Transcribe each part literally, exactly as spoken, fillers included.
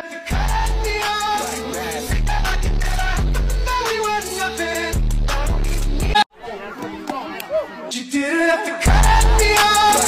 have to cut me off. Thought we were nothing. You didn't have to cut me off.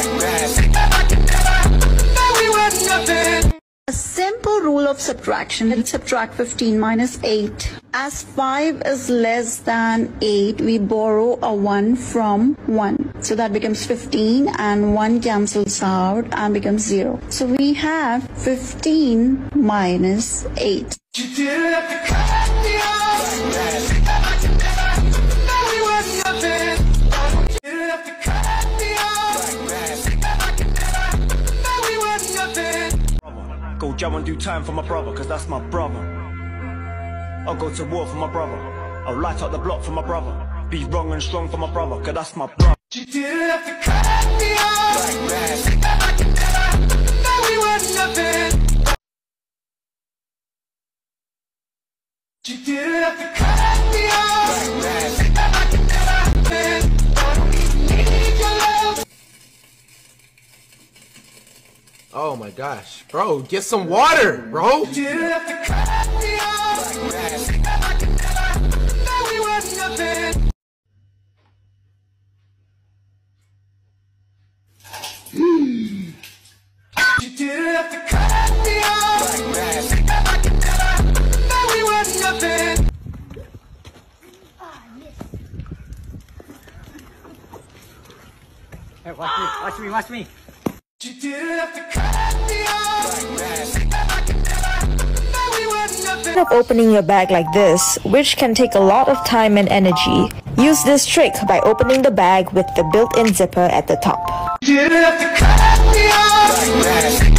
Thought we were nothing. A simple rule of subtraction. Let's subtract fifteen minus eight. As five is less than eight, we borrow a one from one. So that becomes fifteen, and one cancels out and becomes zero. So we have fifteen minus eight. You didn't have to cut me off. Thought we were nothing. You didn't have to cut me off. Thought we were nothing. Go jump and do time for my brother, cause that's my brother. I'll go to war for my brother. I'll light up the block for my brother. Be wrong and strong for my brother, cause that's my brother. You didn't have to cut me off. Thought we were nothing. You didn't have to cut me off. Need your love. Oh my gosh, bro, get some water, bro. You didn't have to cut me off. Thought we were nothing. You didn't have to cut me off. Thought we were nothing. Hey, watch me, watch me, watch me. You didn't have to cut me off. Thought we were nothing. Of opening your bag like this, which can take a lot of time and energy, use this trick by opening the bag with the built-in zipper at the top. You didn't have to cut me off.